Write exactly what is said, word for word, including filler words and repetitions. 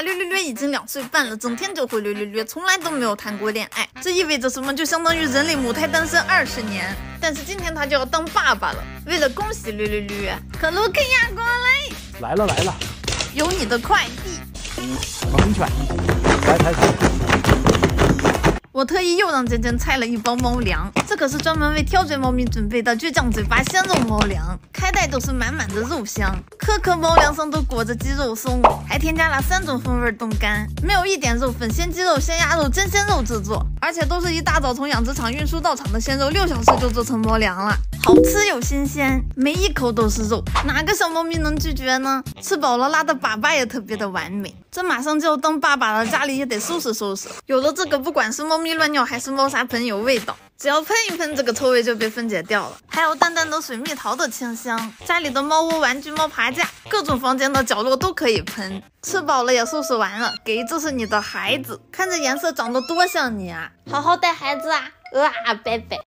略略略已经两岁半了，整天就会略略略，从来都没有谈过恋爱。这意味着什么？就相当于人类母胎单身二十年。但是今天他就要当爸爸了。为了恭喜略略略，可鲁肯亚过来， 来了来了， 有你的快递。 猛犬，来抬头。 我特意又让尖尖拆了一包猫粮，这可是专门为挑嘴猫咪准备的倔强嘴巴鲜肉猫粮，开袋都是满满的肉香，颗颗猫粮上都裹着鸡肉松，还添加了三种风味冻干，没有一点肉粉，鲜鸡肉、鲜鸭肉、真鲜肉制作，而且都是一大早从养殖场运输到场的鲜肉，六小时就做成猫粮了，好吃又新鲜，每一口都是肉，哪个小猫咪能拒绝呢？吃饱了拉的粑粑也特别的完美，这马上就要当爸爸了，家里也得收拾收拾，有了这个，不管是猫咪乱尿还是猫砂盆有味道，只要喷一喷，这个臭味就被分解掉了。还有淡淡的水蜜桃的清香，家里的猫窝、玩具、猫爬架，各种房间的角落都可以喷。吃饱了也收拾完了，给，这是你的孩子，看这颜色长得多像你啊！好好带孩子啊！啊，拜拜。